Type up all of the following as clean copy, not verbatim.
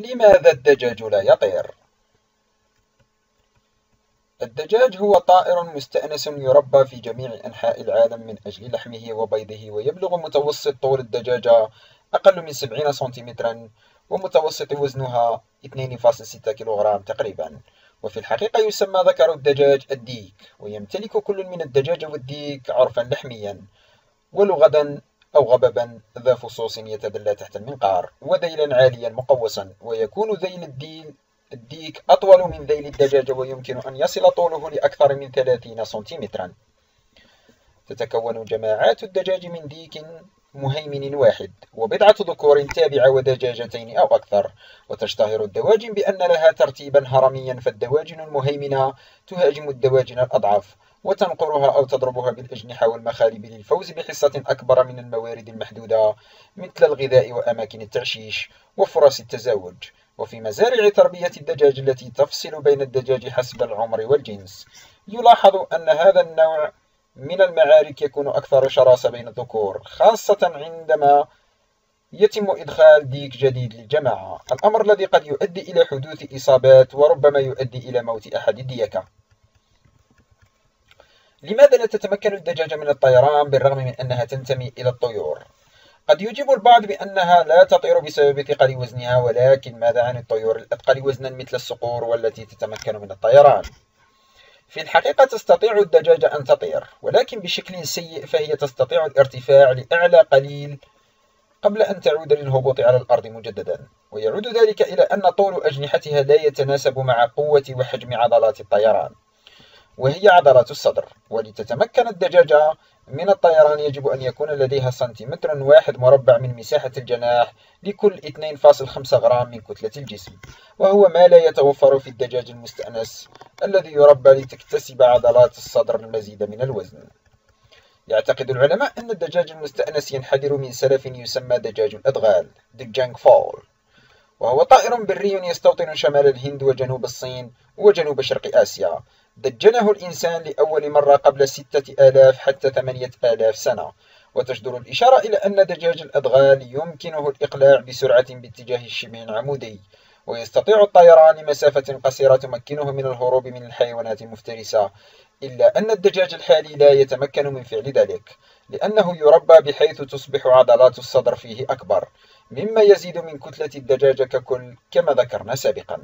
لماذا الدجاج لا يطير؟ الدجاج هو طائر مستأنس يربى في جميع أنحاء العالم من أجل لحمه وبيضه، ويبلغ متوسط طول الدجاجة أقل من 70 سنتيمترا، ومتوسط وزنها 2.6 كيلوغرام تقريبا. وفي الحقيقة يسمى ذكر الدجاج الديك، ويمتلك كل من الدجاجة والديك عرفا لحميا، ولغدا أو غببا ذا فصوص يتدلى تحت المنقار، وذيلا عاليا مقوسا. ويكون ذيل الديك أطول من ذيل الدجاجة، ويمكن أن يصل طوله لأكثر من 30 سنتيمترا. تتكون جماعات الدجاج من ديك مهيمن واحد وبضعة ذكور تابعة ودجاجتين أو أكثر. وتشتهر الدواجن بأن لها ترتيبا هرميا، فالدواجن المهيمنة تهاجم الدواجن الأضعف وتنقرها أو تضربها بالأجنحة والمخالب للفوز بحصة أكبر من الموارد المحدودة، مثل الغذاء وأماكن التعشيش وفرص التزاوج. وفي مزارع تربية الدجاج التي تفصل بين الدجاج حسب العمر والجنس، يلاحظ أن هذا النوع من المعارك يكون أكثر شراسة بين الذكور، خاصة عندما يتم إدخال ديك جديد للجماعة، الأمر الذي قد يؤدي إلى حدوث إصابات وربما يؤدي إلى موت أحد الديكة. لماذا لا تتمكن الدجاجة من الطيران بالرغم من أنها تنتمي إلى الطيور؟ قد يجيب البعض بأنها لا تطير بسبب ثقل وزنها، ولكن ماذا عن الطيور الأثقل وزنا مثل الصقور والتي تتمكن من الطيران؟ في الحقيقة تستطيع الدجاجة أن تطير، ولكن بشكل سيء، فهي تستطيع الارتفاع لأعلى قليل قبل أن تعود للهبوط على الأرض مجددا، ويعود ذلك إلى أن طول أجنحتها لا يتناسب مع قوة وحجم عضلات الطيران، وهي عضلات الصدر. ولتتمكن الدجاجة من الطيران يجب أن يكون لديها سنتيمتر واحد مربع من مساحة الجناح لكل 2.5 غرام من كتلة الجسم، وهو ما لا يتوفر في الدجاج المستأنس الذي يربى لتكتسب عضلات الصدر المزيد من الوزن. يعتقد العلماء أن الدجاج المستأنس ينحدر من سلف يسمى دجاج الأدغال دجانج فول، وهو طائر بري يستوطن شمال الهند وجنوب الصين وجنوب شرق آسيا. دجنه الإنسان لأول مرة قبل 6000 حتى 8000 سنة. وتجدر الإشارة إلى أن دجاج الأدغال يمكنه الإقلاع بسرعة باتجاه شبه عمودي، ويستطيع الطيران لمسافة قصيرة تمكنه من الهروب من الحيوانات المفترسة. إلا أن الدجاج الحالي لا يتمكن من فعل ذلك، لأنه يربى بحيث تصبح عضلات الصدر فيه أكبر، مما يزيد من كتلة الدجاجة ككل كما ذكرنا سابقا.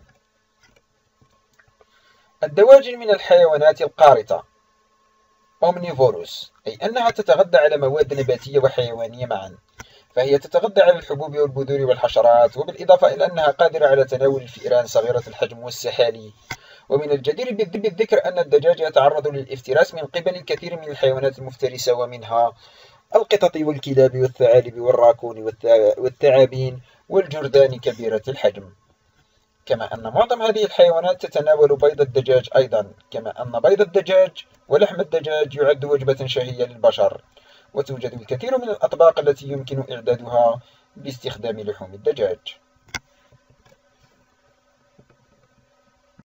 الدواجن من الحيوانات القارطة أومنيفوروس، أي أنها تتغذى على مواد نباتية وحيوانية معا، فهي تتغذى على الحبوب والبذور والحشرات، وبالإضافة إلى أنها قادرة على تناول الفئران صغيرة الحجم والسحالي. ومن الجدير بالذكر أن الدجاج يتعرض للافتراس من قبل الكثير من الحيوانات المفترسة، ومنها القطط والكلاب والثعالب والراكون والثعابين والجرذان كبيرة الحجم. كما أن معظم هذه الحيوانات تتناول بيض الدجاج أيضا، كما أن بيض الدجاج ولحم الدجاج يعد وجبة شهية للبشر، وتوجد الكثير من الأطباق التي يمكن إعدادها باستخدام لحوم الدجاج.